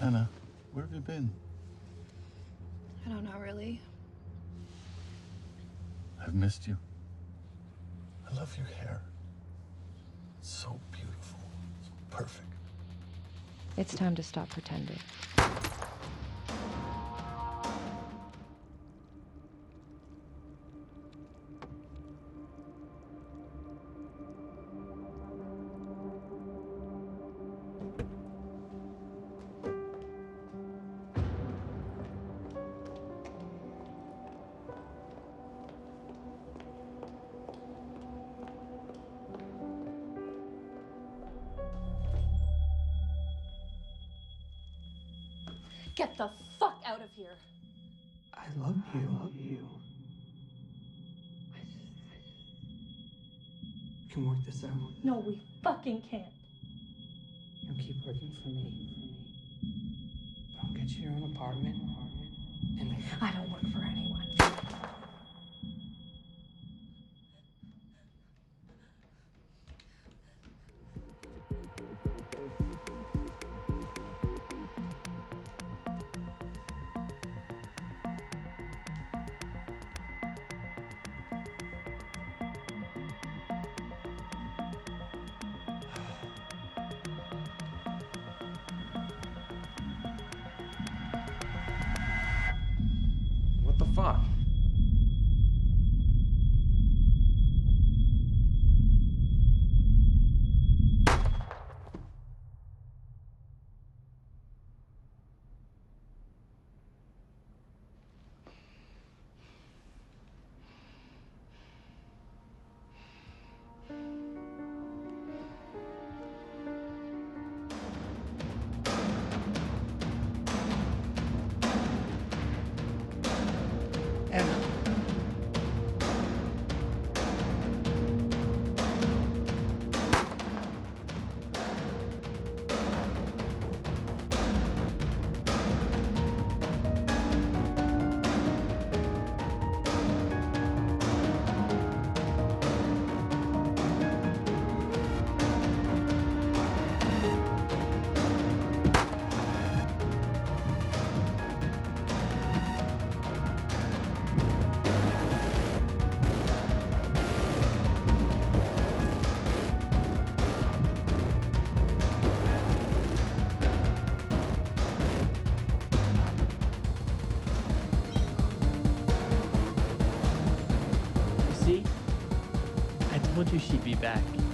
Anna, where have you been? I don't know, really. I've missed you. I love your hair. It's so beautiful. So perfect. It's time to stop pretending. Get the fuck out of here. I love you. I love you. We can work this out. No, we fucking can't. You'll keep working for me. I'll get you your own apartment. And I don't work for anyone. What the fuck? Emma. See? I told you she'd be back.